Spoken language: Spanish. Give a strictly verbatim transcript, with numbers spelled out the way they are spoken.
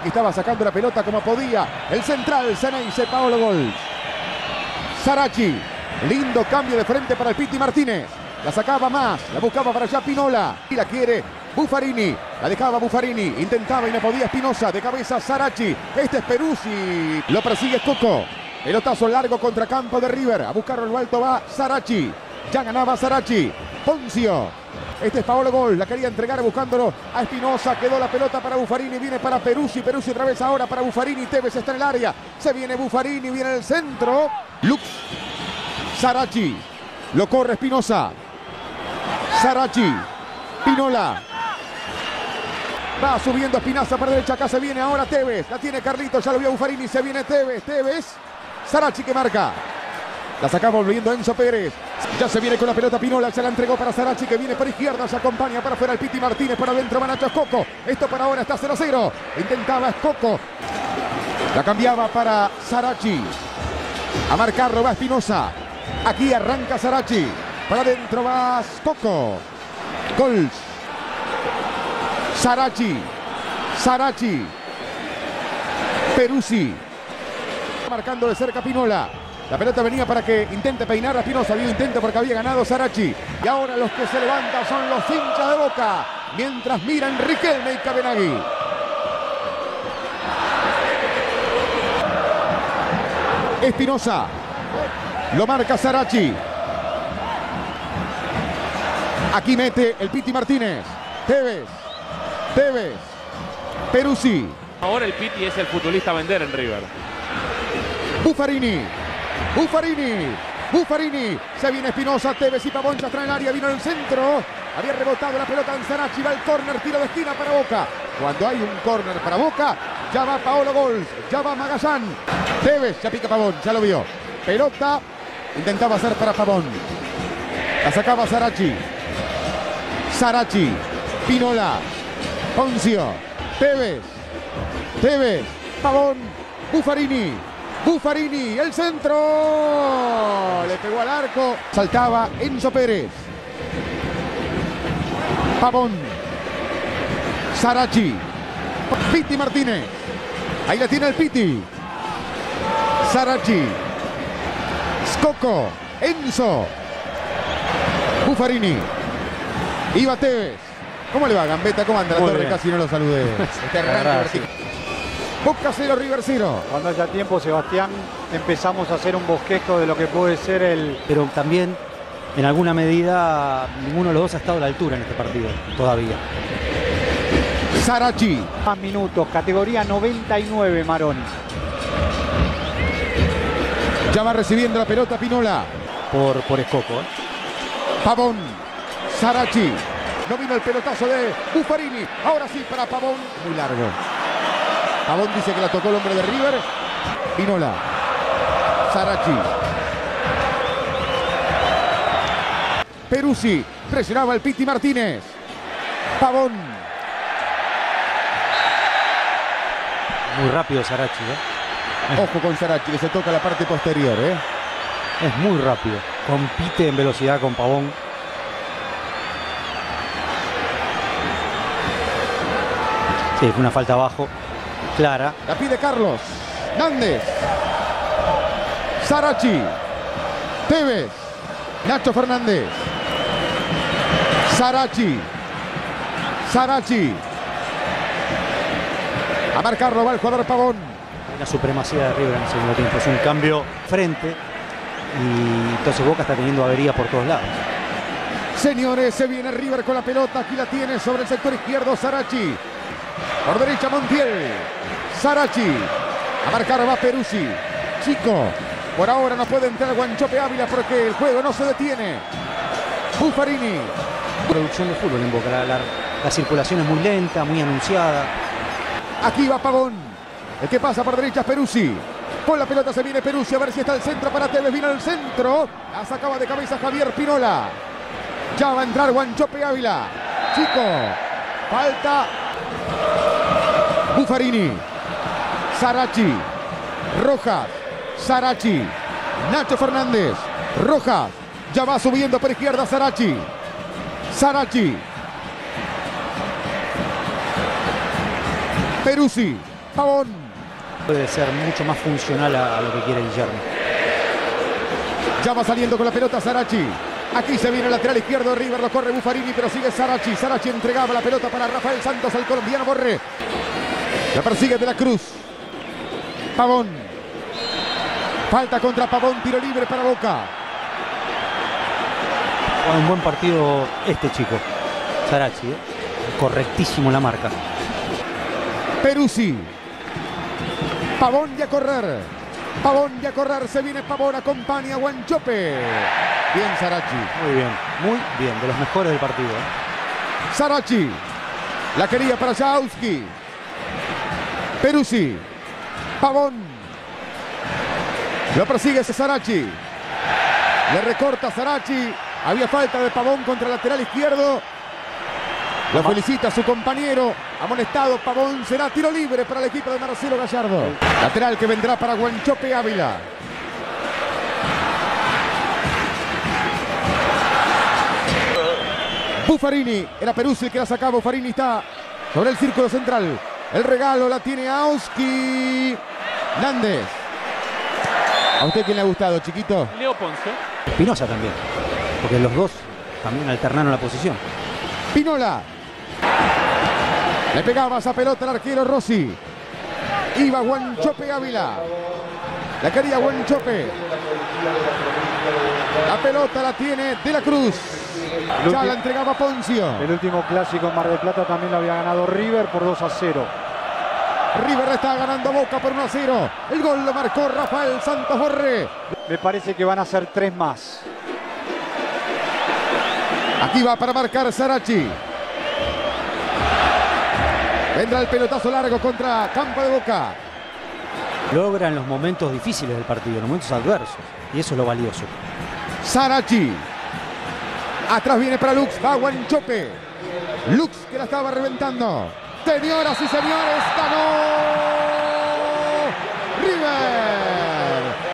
Aquí estaba sacando la pelota como podía. El central, Ceneice, Paolo Golz. Sarachi. Lindo cambio de frente para el Piti Martínez. La sacaba más, la buscaba para allá Pinola. Y la quiere Buffarini. La dejaba Buffarini. Intentaba y no podía Espinosa. De cabeza Sarachi. Este es Peruzzi. Lo persigue Coco. Pelotazo largo contra campo de River. A buscarlo en lo alto va Sarachi. Ya ganaba Sarachi. Ponzio. Este es Paolo Golz. La quería entregar buscándolo a Espinosa. Quedó la pelota para Buffarini. Viene para Peruzzi. Peruzzi otra vez ahora para Buffarini. Tevez está en el área. Se viene Buffarini. Viene el centro. Lux. Sarachi. Lo corre Espinosa. Sarachi. Pinola. Va subiendo Espinaza para derecha. Acá se viene ahora Tevez. La tiene Carlitos. Ya lo vio Buffarini. Se viene Tevez. Tevez. Sarachi que marca. La sacaba volviendo Enzo Pérez. Ya se viene con la pelota Pinola. Se la entregó para Sarachi que viene por izquierda. Se acompaña para afuera el Piti Martínez. Para adentro va Nacho Coco. Esto para ahora está cero a cero. Intentaba Coco. La cambiaba para Sarachi. A marcarlo va Espinosa. Aquí arranca Sarachi. Para adentro va Coco. Golz. Sarachi. Sarachi. Peruzzi. Marcando de cerca Pinola. La pelota venía para que intente peinar a Espinosa. Había intento porque había ganado Sarachi. Y ahora los que se levantan son los hinchas de Boca. Mientras miran Riquelme y Cabenagui. Espinosa. Lo marca Sarachi. Aquí mete el Piti Martínez. Tevez. Tevez. Peruzzi. Ahora el Piti es el futbolista a vender en River. Buffarini. Buffarini. Buffarini. Se viene Espinosa. Tevez y Pavón ya trae el área. Vino el centro. Había rebotado la pelota en Sarachi. Va el córner. Tiro de esquina para Boca. Cuando hay un córner para Boca, ya va Paolo Golz. Ya va Magallán. Tevez. Ya pica Pavón. Ya lo vio. Pelota. Intentaba hacer para Pavón. La sacaba Sarachi. Sarachi. Pinola. Ponzio. Tevez. Tevez. Pavón. Buffarini. Buffarini. El centro. Le pegó al arco. Saltaba Enzo Pérez. Pavón. Sarachi. Piti Martínez. Ahí la tiene el Piti. Sarachi. Coco. Enzo. Buffarini. Iba Tevez. ¿Cómo le va, Gambetta? ¿Cómo anda la Muy torre? bien. Casi no lo saludé. Este arranque. Boca cero, River cero. Cuando haya tiempo, Sebastián, empezamos a hacer un bosquejo de lo que puede ser el... Pero también, en alguna medida, ninguno de los dos ha estado a la altura en este partido, todavía. Sarachi. Más minutos, categoría noventa y nueve, Maroni. Ya va recibiendo la pelota Pinola. Por, por Escoco, ¿eh? Pavón. Sarachi. No vino el pelotazo de Buffarini. Ahora sí para Pavón. Muy largo. Pavón dice que la tocó el hombre de River. Pinola. Sarachi. Peruzzi. Presionaba el Piti Martínez. Pavón. Muy rápido Sarachi, ¿eh? Ojo con Sarachi, que se toca la parte posterior, ¿eh? Es muy rápido. Compite en velocidad con Pavón. Sí, fue una falta abajo. Clara. La pide Carlos. Nández. Sarachi. Tevez. Nacho Fernández. Sarachi. Sarachi. A marcarlo va el jugador Pavón. La supremacía de River en el segundo tiempo. Es un cambio frente. Y entonces Boca está teniendo avería por todos lados. Señores, se viene River con la pelota. Aquí la tiene sobre el sector izquierdo Sarachi. Por derecha Montiel. Sarachi. A marcar va Peruzzi. Chico. Por ahora no puede entrar Guanchope Ávila porque el juego no se detiene. Buffarini. Producción de fútbol en Boca. La, la, la circulación es muy lenta, muy anunciada. Aquí va Pavón. El que pasa por derecha es Peruzzi. Con la pelota se viene Peruzzi. A ver si está el centro para Tevez. Vino el centro. La sacaba de cabeza Javier Pinola. Ya va a entrar Guanchope Ávila. Chico. Falta. Buffarini. Sarachi. Rojas. Sarachi. Nacho Fernández. Rojas. Ya va subiendo por izquierda Sarachi. Sarachi. Peruzzi. Pavón. Puede ser mucho más funcional a, a lo que quiere Guillermo. Ya va saliendo con la pelota Sarachi. Aquí se viene el lateral izquierdo de River, lo corre Buffarini, pero sigue Sarachi. Sarachi entregaba la pelota para Rafael Santos, al colombiano Borré. La persigue De la Cruz. Pavón. Falta contra Pavón, tiro libre para Boca. Juega un buen partido este chico, Sarachi, ¿eh? Correctísimo la marca. Peruzzi. Pavón y a correr. Pavón y a correr. Se viene Pavón, acompaña a Wanchope. Bien Sarachi. Muy bien, muy bien. De los mejores del partido. ¿eh? Sarachi. La quería para Jaowski. Peruzzi. Pavón. Lo persigue Sarachi. Le recorta Sarachi. Había falta de Pavón contra el lateral izquierdo. Lo felicita a su compañero. Amonestado Pavón. Será tiro libre para el equipo de Marcelo Gallardo. Lateral que vendrá para Wanchope Ávila. Buffarini. Era Peruzzi el que la sacaba. Buffarini está sobre el círculo central. El regalo la tiene Auski. Nández. ¿A usted quién le ha gustado, chiquito? Leo Ponce. Espinosa también. Porque los dos también alternaron la posición. Pinola. Le pegaba esa pelota al arquero Rossi. Iba Wanchope Ávila. La quería Wanchope. La pelota la tiene De la Cruz. Ya la entregaba Poncio. El último clásico en Mar del Plata también lo había ganado River por dos a cero. River está ganando Boca por uno a cero. El gol lo marcó Rafael Santos Borré. Me parece que van a ser tres más. Aquí va para marcar Sarachi. Vendrá el pelotazo largo contra campo de Boca. Logra en los momentos difíciles del partido, en los momentos adversos. Y eso es lo valioso. Sarachi. Atrás viene para Lux. Va Wanchope. Lux que la estaba reventando. Señoras y señores, ganó River.